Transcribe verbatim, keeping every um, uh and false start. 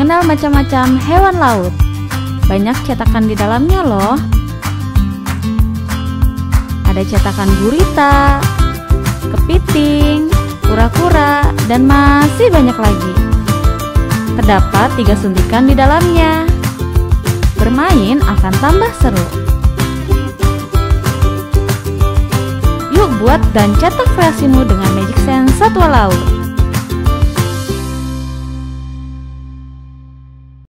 mengenal macam-macam hewan laut. Banyak cetakan di dalamnya loh. Ada cetakan gurita, kepiting, kura-kura, dan masih banyak lagi. Terdapat tiga suntikan di dalamnya. Bermain akan tambah seru. Yuk buat dan cetak kreasimu dengan Magic Sand Satwa Laut.